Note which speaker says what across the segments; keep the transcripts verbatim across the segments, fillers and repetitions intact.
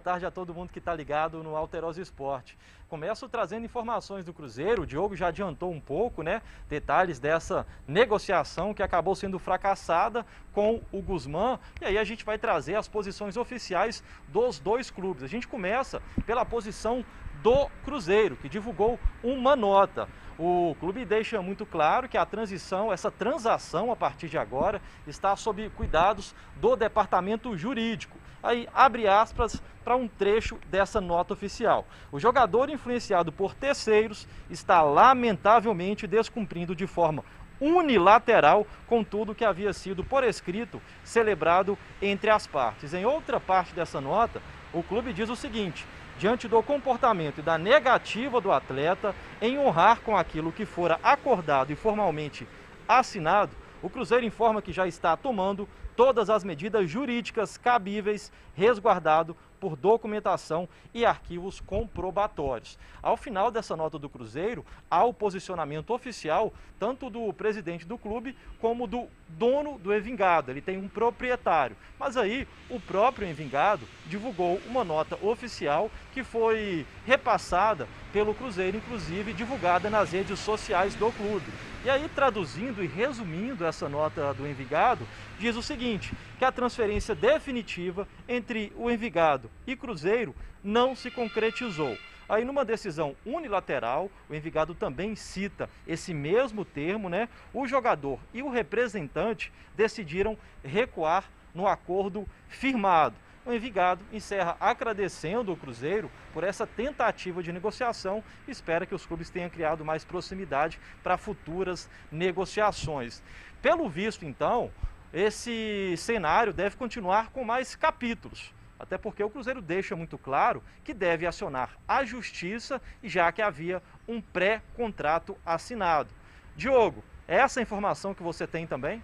Speaker 1: tarde a todo mundo que está ligado no Alterosa Esporte. Começo trazendo informações do Cruzeiro, o Diogo já adiantou um pouco, né? Detalhes dessa negociação que acabou sendo fracassada com o Guzmán. E aí a gente vai trazer as posições oficiais dos dois clubes. A gente começa pela posição do Cruzeiro, que divulgou uma nota. O clube deixa muito claro que a transição, essa transação a partir de agora, está sob cuidados do departamento jurídico. Aí abre aspas para um trecho dessa nota oficial. O jogador influenciado por terceiros está lamentavelmente descumprindo de forma unilateral com tudo que havia sido por escrito celebrado entre as partes. Em outra parte dessa nota, o clube diz o seguinte: diante do comportamento e da negativa do atleta em honrar com aquilo que fora acordado e formalmente assinado, o Cruzeiro informa que já está tomando todas as medidas jurídicas cabíveis, resguardado por documentação e arquivos comprobatórios. Ao final dessa nota do Cruzeiro, há o posicionamento oficial tanto do presidente do clube como do dono do Envigado. Ele tem um proprietário. Mas aí o próprio Envigado divulgou uma nota oficial que foi repassada pelo Cruzeiro, inclusive divulgada nas redes sociais do clube. E aí, traduzindo e resumindo essa nota do Envigado, diz o seguinte, que a transferência definitiva entre o Envigado e Cruzeiro não se concretizou. Aí, numa decisão unilateral, o Envigado também cita esse mesmo termo, né? O jogador e o representante decidiram recuar no acordo firmado. O Envigado encerra agradecendo o Cruzeiro por essa tentativa de negociação e espera que os clubes tenham criado mais proximidade para futuras negociações. Pelo visto, então, esse cenário deve continuar com mais capítulos, até porque o Cruzeiro deixa muito claro que deve acionar a justiça, já que havia um pré-contrato assinado. Diogo, é essa a informação que você tem também?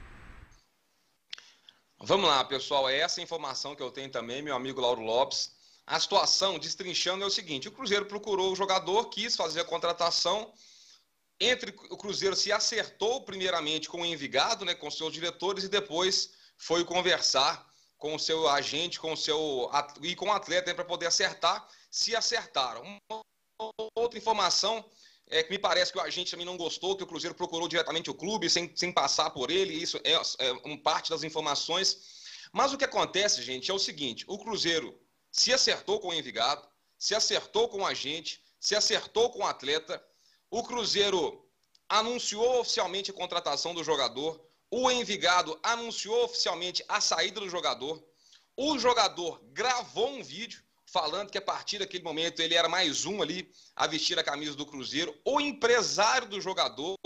Speaker 2: Vamos lá, pessoal, é essa informação que eu tenho também, meu amigo Lauro Lopes. A situação, destrinchando, é o seguinte: o Cruzeiro procurou o jogador, quis fazer a contratação. Entre o Cruzeiro se acertou primeiramente com o Envigado, né, com seus diretores, e depois foi conversar com o seu agente, com o seu e com o atleta, né, para poder acertar. Se acertaram. Uma outra informação é que me parece que o agente também não gostou, que o Cruzeiro procurou diretamente o clube, sem, sem passar por ele. Isso é, é uma parte das informações. Mas o que acontece, gente, é o seguinte: o Cruzeiro se acertou com o Envigado, se acertou com o agente, se acertou com o atleta. O Cruzeiro anunciou oficialmente a contratação do jogador. O Envigado anunciou oficialmente a saída do jogador. O jogador gravou um vídeo falando que a partir daquele momento ele era mais um ali a vestir a camisa do Cruzeiro. O empresário do jogador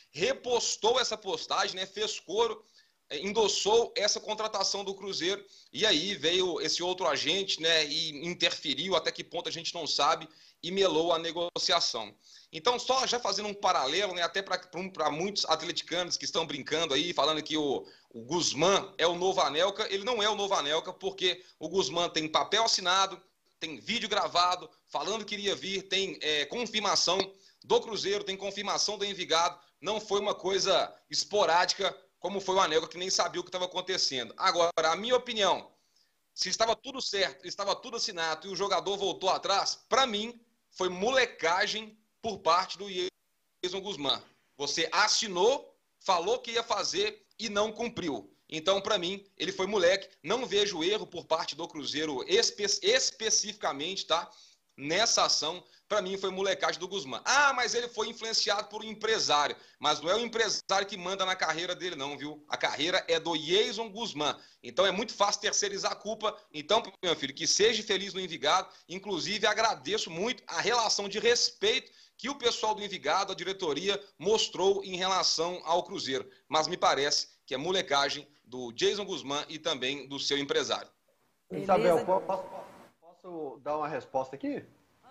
Speaker 2: repostou essa postagem, né, fez coro, endossou essa contratação do Cruzeiro, e aí veio esse outro agente, né, e interferiu, até que ponto a gente não sabe, e melou a negociação. Então, só já fazendo um paralelo, né, até para muitos atleticanos que estão brincando aí, falando que o, o Guzmán é o novo Anelka, ele não é o novo Anelka, porque o Guzmán tem papel assinado, tem vídeo gravado, falando que iria vir, tem é, confirmação do Cruzeiro, tem confirmação do Envigado, não foi uma coisa esporádica, como foi o Anelka, que nem sabia o que estava acontecendo. Agora, a minha opinião, se estava tudo certo, estava tudo assinado e o jogador voltou atrás, para mim, foi molecagem por parte do Jason Guzmán. Você assinou, falou que ia fazer e não cumpriu. Então, para mim, ele foi moleque. Não vejo erro por parte do Cruzeiro espe especificamente, tá? Nessa ação, para mim, foi molecagem do Guzmán. Ah, mas ele foi influenciado por um empresário. Mas não é o empresário que manda na carreira dele, não, viu? A carreira é do Jason Guzmán. Então, é muito fácil terceirizar a culpa. Então, meu filho, que seja feliz no Envigado. Inclusive, agradeço muito a relação de respeito que o pessoal do Envigado, a diretoria, mostrou em relação ao Cruzeiro. Mas me parece que é molecagem do Jason Guzmán e também do seu empresário.
Speaker 3: Beleza. Isabel, posso, posso dar uma resposta aqui?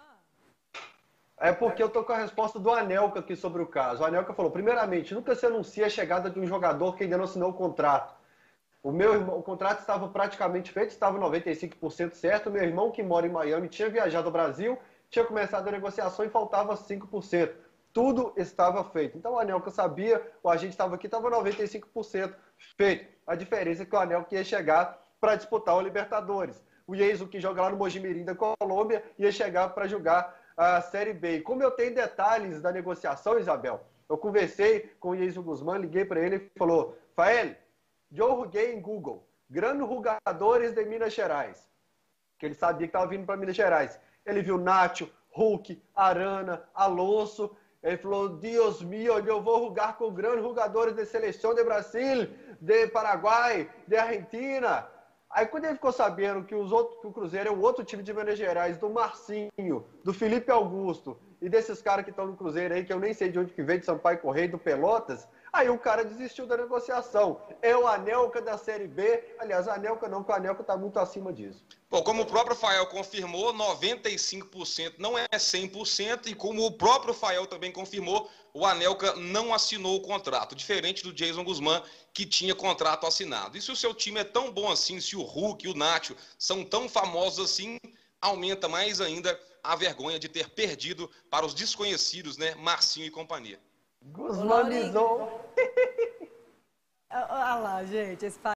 Speaker 3: É porque eu tô com a resposta do Anelka aqui sobre o caso. O Anelka falou: primeiramente, nunca se anuncia a chegada de um jogador que ainda não assinou o contrato. O meu irmão, o contrato estava praticamente feito, estava noventa e cinco por cento certo. Meu irmão, que mora em Miami, tinha viajado ao Brasil, tinha começado a negociação e faltava cinco por cento. Tudo estava feito. Então o Anelka sabia, o agente estava aqui, estava noventa e cinco por cento feito. A diferença é que o Anelka ia chegar para disputar o Libertadores. o Jason, que joga lá no Mojimirim da Colômbia, ia chegar para jogar a Série B. E como eu tenho detalhes da negociação, Isabel, eu conversei com o Jason Guzmán, liguei para ele e falou, Fael, eu joguei em Google, grandes jogadores de Minas Gerais, que ele sabia que estava vindo para Minas Gerais. Ele viu Nacho, Hulk, Arana, Alonso. Ele falou, Deus meu, eu vou jogar com grandes jogadores de seleção de Brasil, de Paraguai, de Argentina. Aí quando ele ficou sabendo que, os outros, que o Cruzeiro é um outro time de Minas Gerais, do Marcinho, do Felipe Augusto, e desses caras que estão no Cruzeiro aí, que eu nem sei de onde que veio, de Sampaio Correia, do Pelotas, aí o cara desistiu da negociação. É o Anelka da Série B. Aliás, a Anelka não, porque o Anelka está muito acima disso.
Speaker 2: Bom, como o próprio Fael confirmou, noventa e cinco por cento não é cem por cento, e como o próprio Fael também confirmou, o Anelka não assinou o contrato, diferente do Jason Guzmán, que tinha contrato assinado. E se o seu time é tão bom assim, se o Hulk e o Nacho são tão famosos assim, aumenta mais ainda a vergonha de ter perdido para os desconhecidos, né, Marcinho e companhia.
Speaker 3: Guzmanizou.
Speaker 4: Olha lá, gente, esse